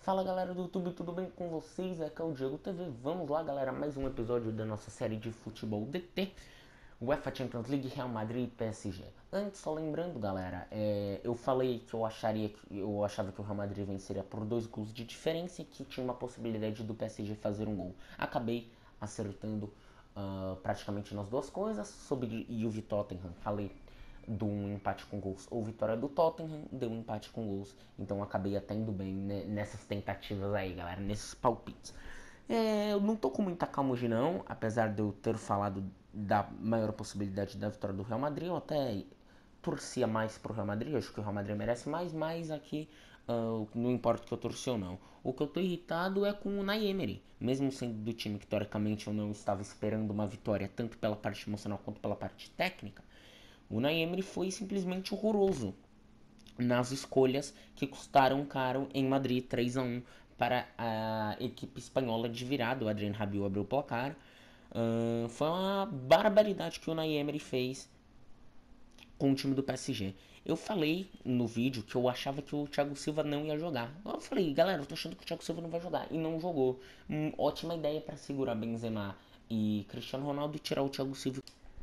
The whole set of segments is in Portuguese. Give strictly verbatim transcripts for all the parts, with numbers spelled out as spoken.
Fala galera do YouTube, tudo bem com vocês? Aqui é o Diego T V. Vamos lá galera, mais um episódio da nossa série de futebol D T, UEFA Champions League, Real Madrid e P S G. Antes, só lembrando galera, é, eu falei que eu, acharia que eu achava que o Real Madrid venceria por dois gols de diferença e que tinha uma possibilidade do P S G fazer um gol. Acabei acertando uh, praticamente nas duas coisas. Sobre e o Tottenham, falei do um empate com gols ou vitória do Tottenham, deu um empate com gols, então acabei até indo bem nessas tentativas aí, galera, nesses palpites. É, eu não tô com muita calma hoje não, apesar de eu ter falado da maior possibilidade da vitória do Real Madrid, eu até torcia mais pro Real Madrid, acho que o Real Madrid merece mais, mas aqui uh, não importa que eu torci ou não. O que eu tô irritado é com o Unai Emery, mesmo sendo do time que teoricamente eu não estava esperando uma vitória, tanto pela parte emocional quanto pela parte técnica. O Unai Emery foi simplesmente horroroso nas escolhas que custaram caro em Madrid, três a um para a equipe espanhola de virada. O Adrien Rabiot abriu o placar. Uh, foi uma barbaridade que o Unai Emery fez com o time do P S G. Eu falei no vídeo que eu achava que o Thiago Silva não ia jogar. Eu falei, galera, eu tô achando que o Thiago Silva não vai jogar. E não jogou. Hum, ótima ideia para segurar Benzema e Cristiano Ronaldo e tirar o Thiago Silva.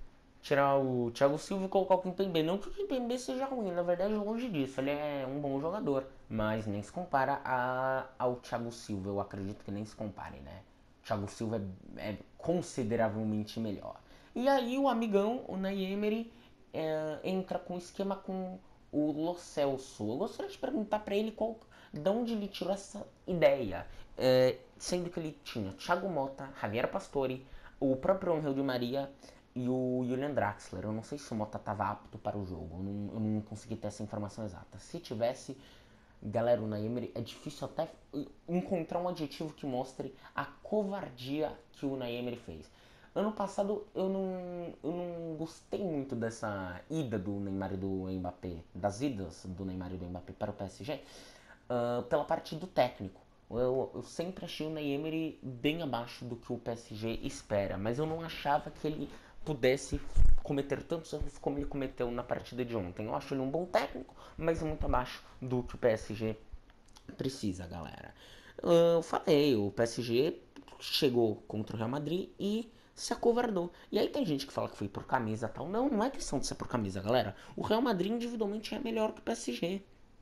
Tirar o Thiago Silva e colocar o Kimpembe. Não que o Kimpembe seja ruim, na verdade longe disso, ele é um bom jogador, mas nem se compara a, ao Thiago Silva, eu acredito que nem se compare, né? O Thiago Silva é, é consideravelmente melhor. E aí o amigão, o Unai Emery, é, entra com um esquema com o Lo Celso. Eu gostaria de perguntar para ele qual, de onde ele tirou essa ideia, é, sendo que ele tinha Thiago Motta, Javier Pastore, o próprio Angel Di Maria e o Julian Draxler. Eu não sei se o Motta estava apto para o jogo, eu não, eu não consegui ter essa informação exata. Se tivesse, galera, o Unai Emery, é difícil até encontrar um adjetivo que mostre a covardia que o Unai Emery fez. Ano passado eu não, eu não gostei muito dessa ida do Neymar e do Mbappé, das idas do Neymar e do Mbappé para o P S G, uh, pela parte do técnico. Eu, eu sempre achei o Unai Emery bem abaixo do que o P S G espera, mas eu não achava que ele pudesse cometer tantos erros como ele cometeu na partida de ontem. Eu acho ele um bom técnico, mas muito abaixo do que o P S G precisa, galera. Eu falei, o P S G chegou contra o Real Madrid e se acovardou. E aí tem gente que fala que foi por camisa e tal. Não, não é questão de ser por camisa, galera. O Real Madrid individualmente é melhor que o P S G.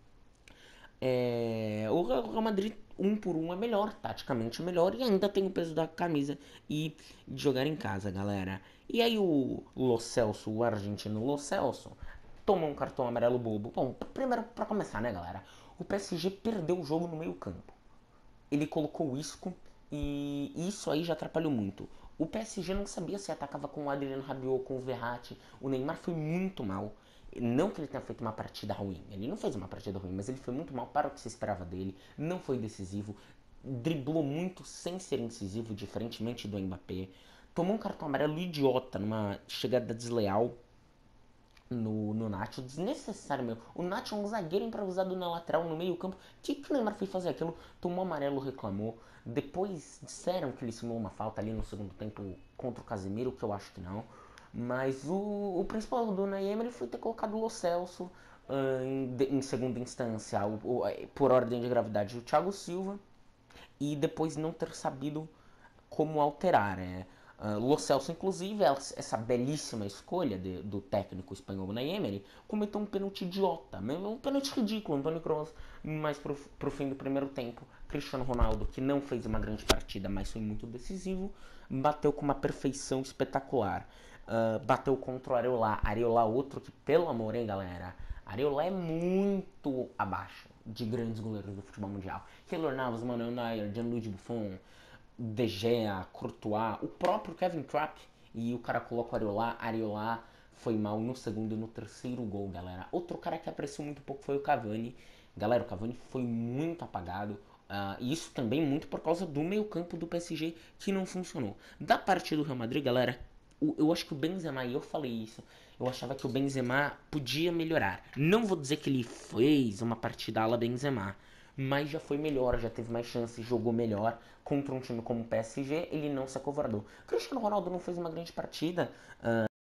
É, o Real Madrid um por um é melhor, taticamente é melhor e ainda tem o peso da camisa e de jogar em casa, galera. E aí o Lo Celso, o argentino Lo Celso, tomou um cartão amarelo bobo. Bom, primeiro pra começar, né, galera? O P S G perdeu o jogo no meio campo. Ele colocou o Isco e isso aí já atrapalhou muito. O P S G não sabia se atacava com o Adrien Rabiot ou com o Verratti. O Neymar foi muito mal. Não que ele tenha feito uma partida ruim, ele não fez uma partida ruim, mas ele foi muito mal para o que se esperava dele, não foi decisivo, driblou muito sem ser incisivo, diferentemente do Mbappé, tomou um cartão amarelo idiota numa chegada desleal no, no Nacho, desnecessário meu. O Nacho é um zagueiro improvisado na lateral, no meio campo. O que, que o Neymar foi fazer aquilo? Tomou amarelo, reclamou. Depois disseram que ele simulou uma falta ali no segundo tempo contra o Casemiro, que eu acho que não. Mas o, o principal do Unai Emery foi ter colocado o Lo Celso uh, em, em segunda instância, o, o, por ordem de gravidade, o Thiago Silva, e depois não ter sabido como alterar. É. Uh, Lo Celso, inclusive, essa belíssima escolha de, do técnico espanhol Unai Emery, cometeu um pênalti idiota, um pênalti ridículo, Antônio Kroos, mas pro, pro fim do primeiro tempo, Cristiano Ronaldo, que não fez uma grande partida, mas foi muito decisivo, bateu com uma perfeição espetacular. Uh, bateu contra o Areola, Areola outro que, pelo amor, hein, galera, Areola é muito abaixo de grandes goleiros do futebol mundial. Keylor Navas, Manuel Neuer, Gianluigi Buffon, De Gea, Courtois, o próprio Kevin Trapp, e o cara coloca o Areola, Areola foi mal no segundo e no terceiro gol, galera. Outro cara que apareceu muito pouco foi o Cavani. Galera, o Cavani foi muito apagado. Uh, e isso também muito por causa do meio campo do P S G que não funcionou. Da parte do Real Madrid, galera, eu acho que o Benzema, e eu falei isso, eu achava que o Benzema podia melhorar. Não vou dizer que ele fez uma partida à la Benzema, mas já foi melhor, já teve mais chances, jogou melhor contra um time como o P S G, ele não se acovardou. Cristiano Ronaldo não fez uma grande partida, uh,